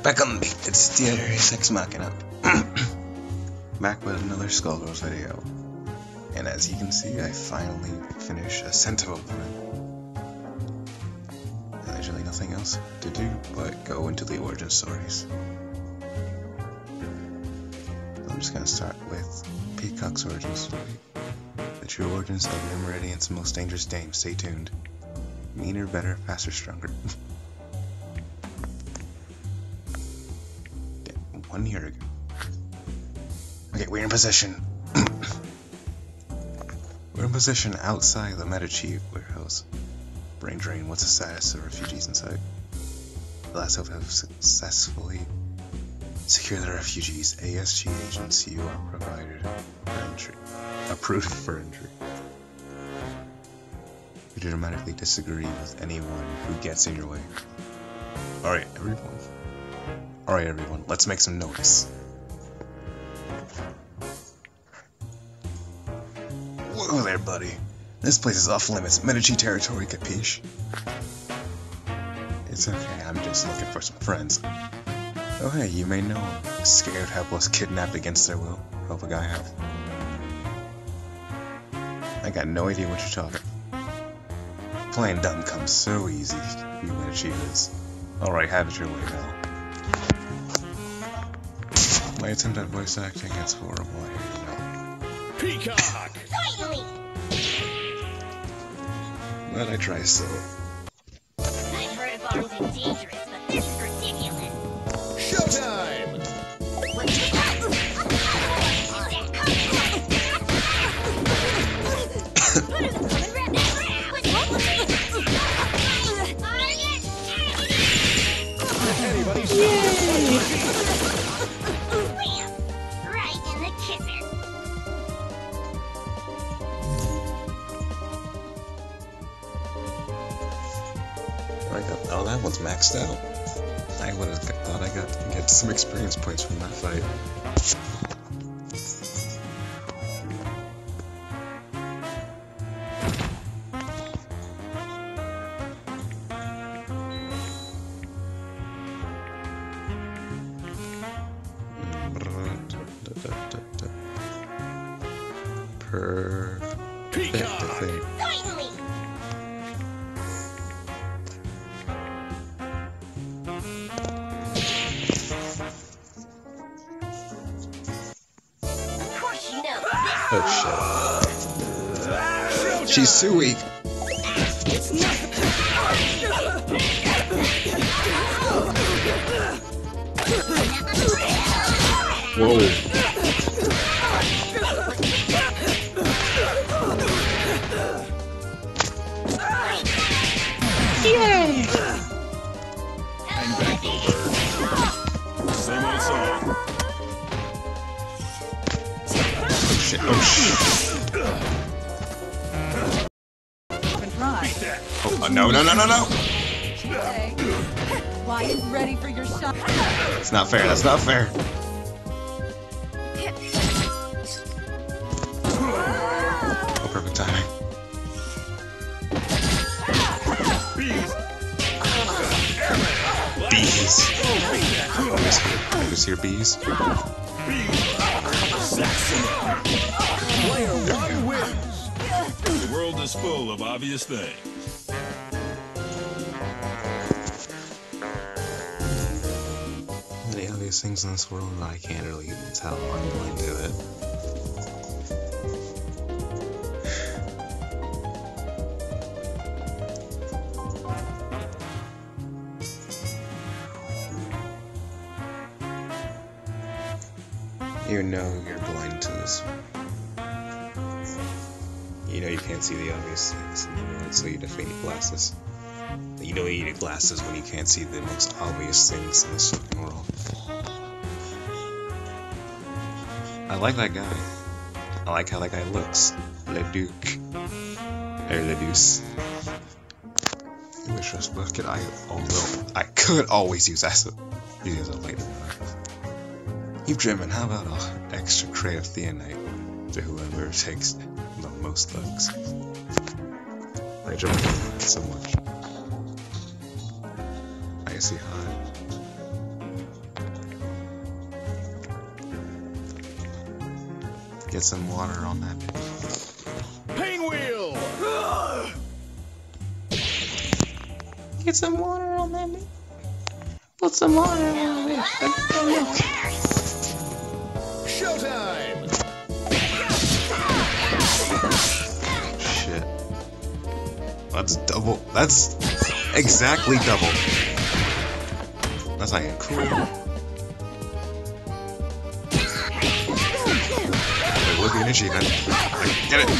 Back on the beat, it's Deus Ex Machina. Back with another Skullgirls video. And as you can see, I finally finished Ascent of Oblivion. There's really nothing else to do but go into the origin stories. I'm just gonna start with Peacock's origin story. The true origins of the Meridian's most dangerous dame. Stay tuned. Meaner, better, faster, stronger. 1 year ago. Okay, we're in position. We're in position outside the Medici warehouse. Brain drain, what's the status of refugees inside? The last hope have successfully secured the refugees. ASG agents, you are provided for entry. Approved for entry. You dramatically disagree with anyone who gets in your way. Alright, everyone, let's make some noise. Whoa there, buddy. This place is off limits. Medici territory, capiche? It's okay, I'm just looking for some friends. Oh hey, you may know him. Scared, helpless, kidnapped against their will. Hope a guy have. I got no idea what you're talking. Playing dumb comes so easy, you Medici is. Alright, have it your way now. My attempt at voice acting is horrible, I hate it now. Peacock! Finally! But I try still. I've heard if I wasn't dangerous, but this is ridiculous. Showtime! Anybody's Right in the kisser. Oh, that one's maxed out. I would have thought I got to get some experience points from that fight. Peacock! Finally! Of course you know. Oh shit. She's too weak. It's nothing! Whoa. Hang back, little bird. Same old song. Shit. Oh shit. Oh, no. Why is ready for your shot? That's not fair. That's not fair. Oh, perfect timing. Bees. I just hear bees. Player one wins. The world is full of obvious things. Many obvious things in this world that I can't really tell. I'm blind to it. You know you're blind to this. You know you can't see the obvious things in the world, so you definitely need glasses. You know you need glasses when you can't see the most obvious things in this fucking world. I like that guy. I like how that guy looks. Leduc. Or Ledeuce. I wish I was bucket. Although I could always use that later. You've driven, how about an extra crate of theonite to whoever takes the most thugs? I drive so much. I see high. Get some water on that. Pinwheel! Get some water on that. Put some water on it. Showtime! Shit. That's double. That's exactly double. That's not even cool. Wait, look at the energy then. Get it.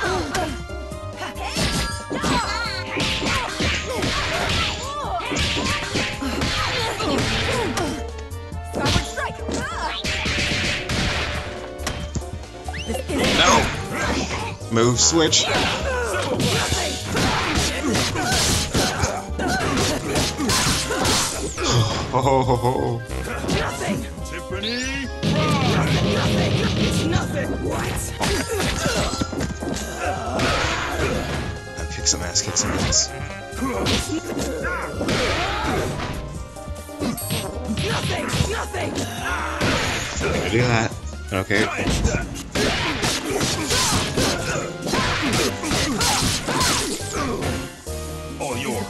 No! Move, switch. Oh, ho, ho, ho. Tiffany! Kick some ass, kick some ass. I'm gonna do that. Okay. All yours.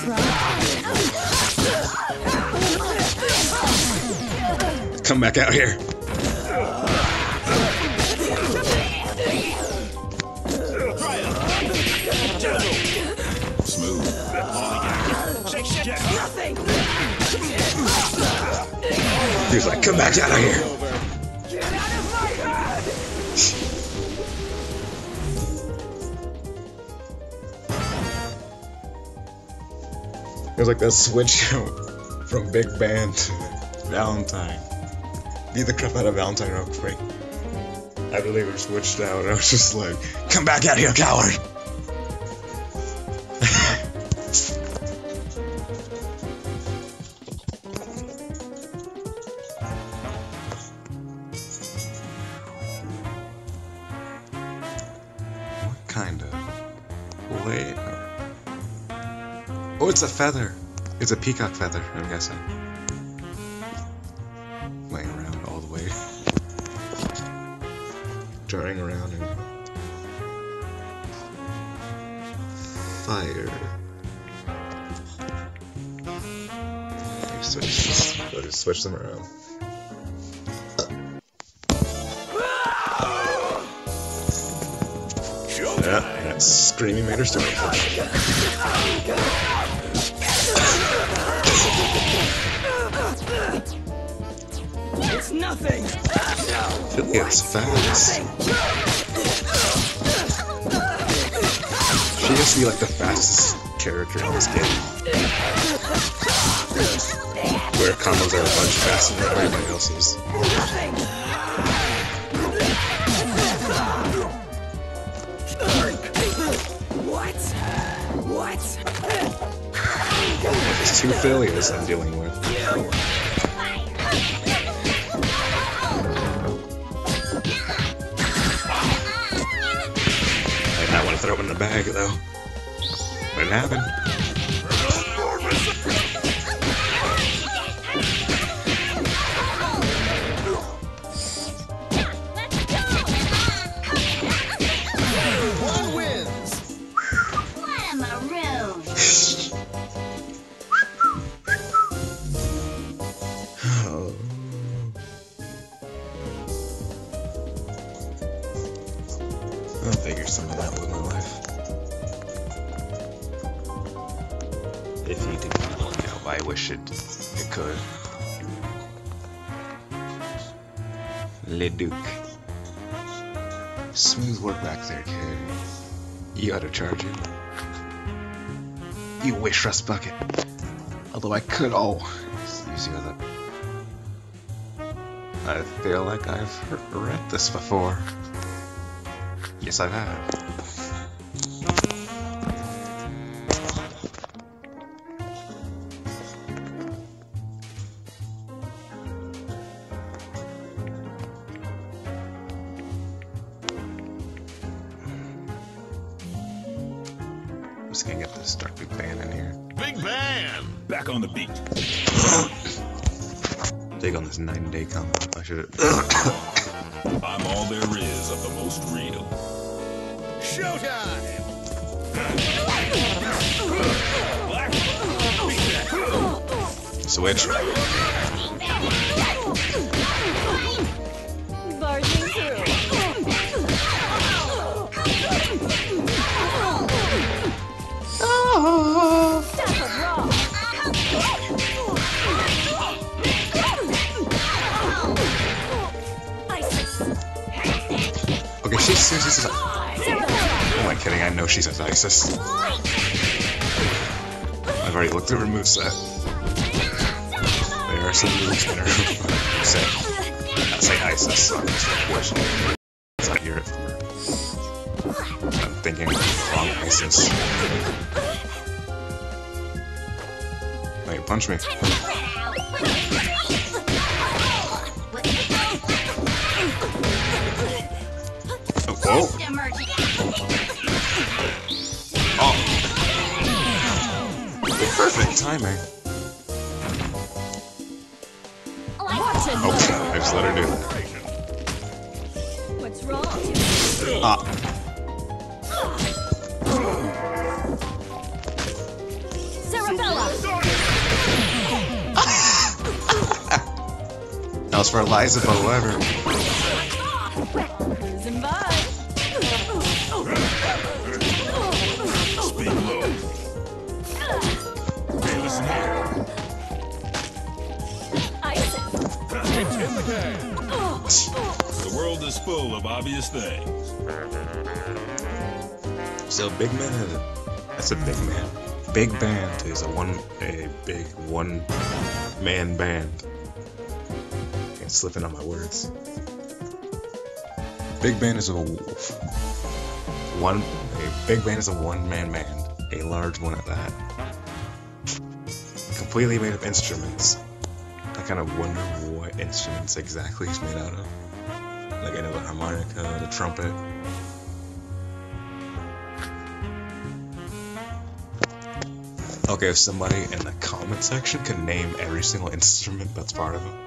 Come back out here. Smooth. He was like, come back out of here. It was like that switch from Big Band to Valentine. Beat the crap out of Valentine real quick. After they were switched out, I was just like, come back out here, coward! What kind of? Wait. Oh, it's a feather. It's a peacock feather, I'm guessing. Laying around all the way. Turning around and... Fire. Switch them around. Yeah, that screaming made her stupid. It's nothing. It's fast. She has to be like the fastest character in this game. Where combos are a bunch faster than everybody else's. What? There's two failures I'm dealing with. I might want to throw it in the bag though. But it happened. One wins! What a maroon! Oh. I'll figure something out with my life. If you didn't work out, I wish it could. Le Duc. Smooth work back there, kid. You gotta charge it. You wish rust bucket. Although I could always use you as a... I feel like I've read this before. Yes, I have. I'm just gonna get this Dark Big Band in here. Big Band! Back on the beat. big on this 9-day combo. I should. I'm all there is of the most real. Showtime! Switch. Barging through. Step of raw. Isis. Okay, she seriously says. Am I kidding? I know she says ISIS. I've already looked at her moveset. There are some moves in her moveset that say ISIS, so I'm just questioning as I hear it from her. I'm thinking wrong ISIS. Wait, punch me. Oh, whoa! Oh! Perfect timing. Watch it. Okay, I just let her do that. What's wrong? Ah. Cerebella. That was for Eliza, but whatever. Cruising by. Speak low. Hey, listen here. Isis. The world is full of obvious things. So Big Man is that's a big man. Big Band is a big one-man band. Can't slip in on my words. Big Band is a big band is a one-man band, a large one at that. Completely made of instruments. I kind of wonder what instruments exactly he's made out of. Like I know the harmonica, the trumpet. Okay, if somebody in the comment section can name every single instrument that's part of it,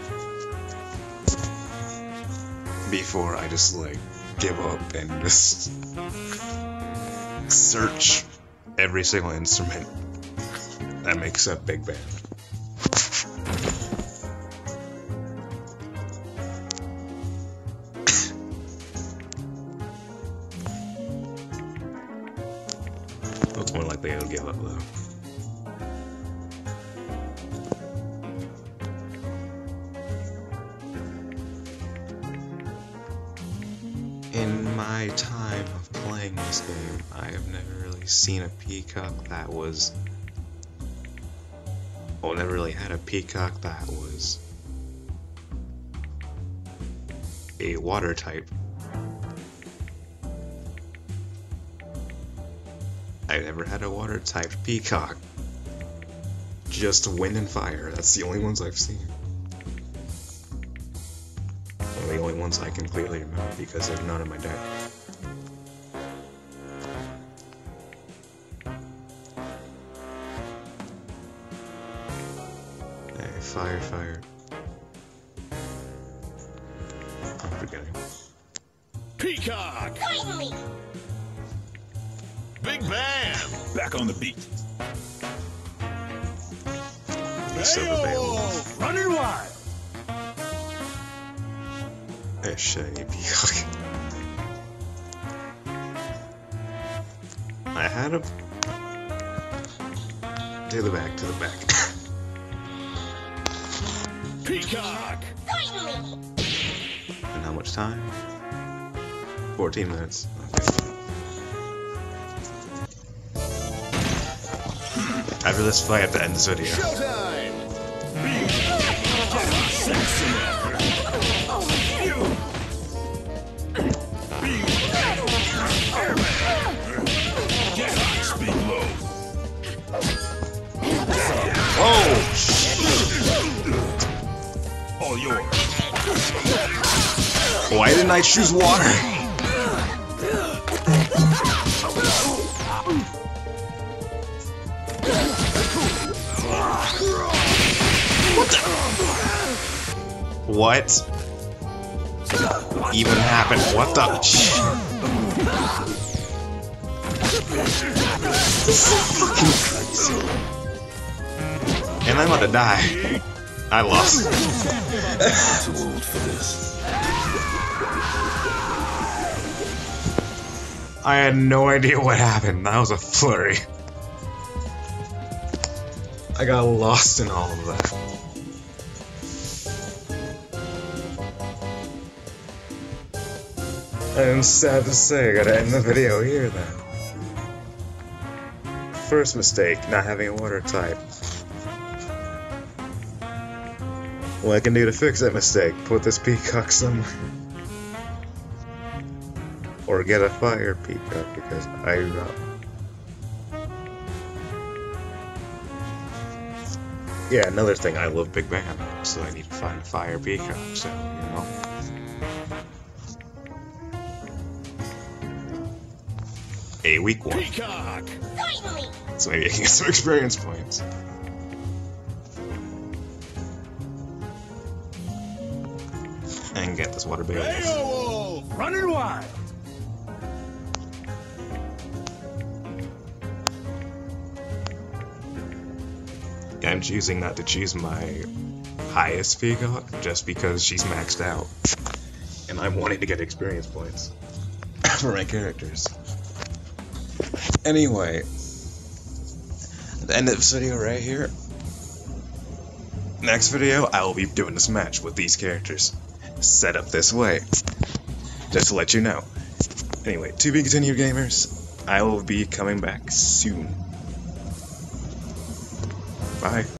before I just like give up and just search every single instrument that makes up Big Band. Looks more likely I'll give up though. In my time of playing this game, I have never really seen a peacock that was... Well, never really had a peacock that was a water type. I've never had a water type peacock. Just wind and fire, that's the only ones I've seen. The only ones I can clearly remember because there's none in my deck. Hey, fire. I'm forgetting. Peacock! Finally! Big Band! Back on the beat. The Silver Veil. Running wild! A shiny peacock. I had him. To the back. Peacock! Finally! And how much time? 14 minutes. Okay. After this fight, I have to end this video. Showtime! Speak low. Whoa! All yours. Why didn't I choose water? What the? What even happened? What the? Fucking crazy. And I'm about to die. I lost. Too old for this. I had no idea what happened. That was a flurry. I got lost in all of that. And sad to say, I gotta end the video here then. First mistake, not having a water type. What I can do to fix that mistake, put this peacock somewhere. Or get a fire peacock, because yeah, another thing, I love Big Bang, so I need to find a fire peacock, so, you know. A weak one. Peacock. Finally! So maybe I can get some experience points. And get this water Beowulf. Beowulf. Running wild. I'm choosing not to choose my highest peacock just because she's maxed out. And I'm wanting to get experience points for my characters. Anyway, the end of this video right here. Next video, I will be doing this match with these characters set up this way. Just to let you know. Anyway, to be continued, gamers. I will be coming back soon. Bye.